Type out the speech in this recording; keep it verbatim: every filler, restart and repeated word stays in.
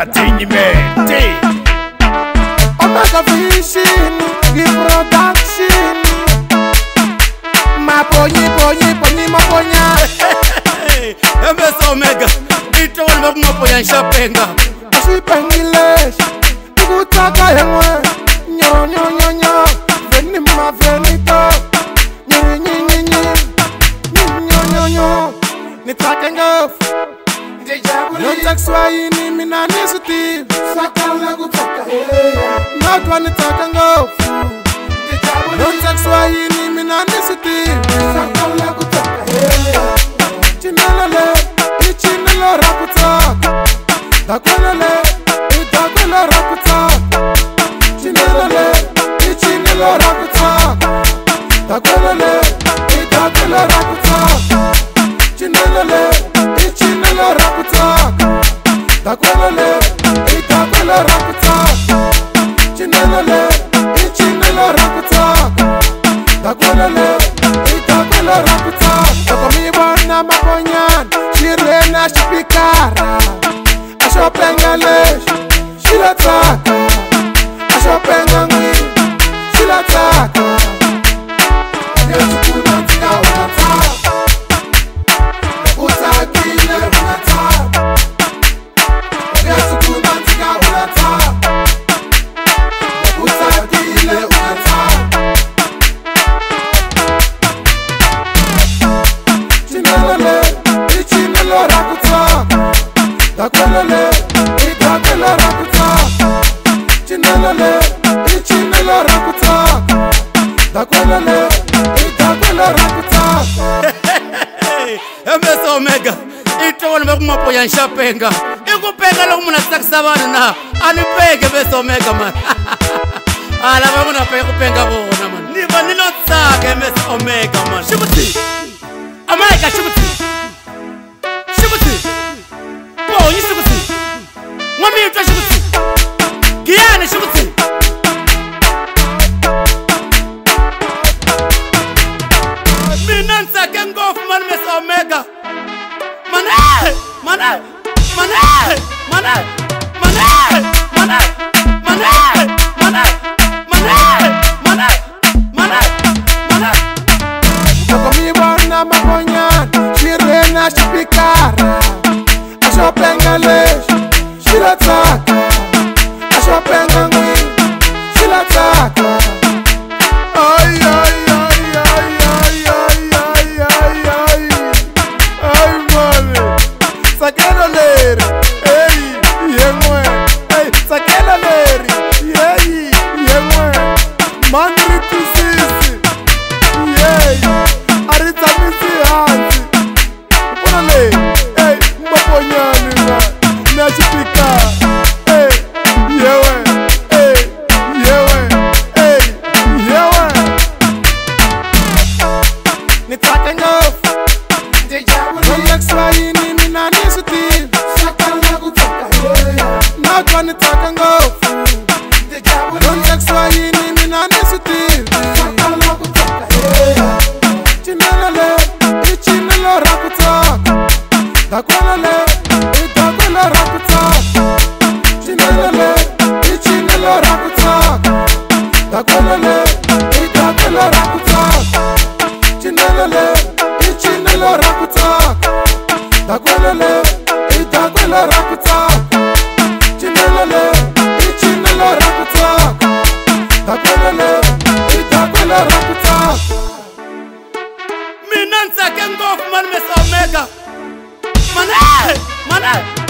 Entertainment. Omega Vision, the production. Ma poni poni poni ma ponya. M S Omega, ito wala mo ponya shapenga. Asi pengilesh, tukutaka yemwe. Nyo nyo nyo nyo, veni ma venito. Nyo nyo nyo nyo, nyo nyo nyo. Nitaka ngofu. No text why ni mina nisuti. Sakala kutaka heya. Not one nitaka ngofu. No text why ni mina nisuti. Sakala kutaka heya. Chinelele, ichinelo rakutaka. Dakwelele, idakwelo rakutaka. Chinelele, ichinelo rakutaka. Dakwelele, idakwelo rakutaka. Chinelele, ichinelo rakutaka. Dakwelele, idakwelo rakutaka. Chinelele, ichinelo rakutaka. Dakwelele, idakwelo rakutaka. Tokomi bona maponyan, shirena shipikara. Ashopengale, shilataka. Ashopengangwi, shilataka. Yetukuna tika unataka. Utakile unataka. Yetukuna tika unataka. Utakile unataka. Chinelele, ichinelo rakutaka. Dakwelele, idakwelo rakutaka. Chinelele, ichinelo rakutaka. Dakwelele, idakwelo rakutaka. M S Omega, ito wala mo ponya shapenga. Ikupeka lo muna saksabana na. Anipeke M S Omega man. Ala ba muna pe kupenga bona man. Ni ba nilo tsaka M S Omega man. Shibuti. Omega shibuti. Shibuti. Po ni shibuti. Ngami utwa shibuti. Giyane shibuti. Minansa kengof man M S Omega. Mane, mane, mane, mane, mane, mane, mane, mane, mane, mane, mane, mane. Tokomi bona maponyan, shirena shipikara. Ashopengale, shilataka. Ashopengangwi, shilataka. Ay ay ay ay ay ay ay ay ay. Ay mami, sakela leri, hey yemwe, hey sakela leri, hey yemwe. Mandri tusisi, hey arita misi hanzi. Unale, hey mbaponyani ma, nachipika, hey yewe, hey yewe, hey yewe. Nitaka ngofu. Don't next why ni mina nisuti. Sakala kutaka heya. Not one nitaka ngofu. Don't next why ni mina nisuti. Sakala kutaka heya. Chinelele, ichinelo rakutaka. Dakwelele, idakwelo rakutaka. Chinelele, ichinelo rakutaka. Dakwelele, idakwelo rakutaka. Chinelele, ichinelo rakutaka. Dakwelele, idakwelo rakutaka. Chinelele, ichinelo rakutaka. Dakwelele, idakwelo rakutaka. Minansa kengof man M S Omega. Mane, mane.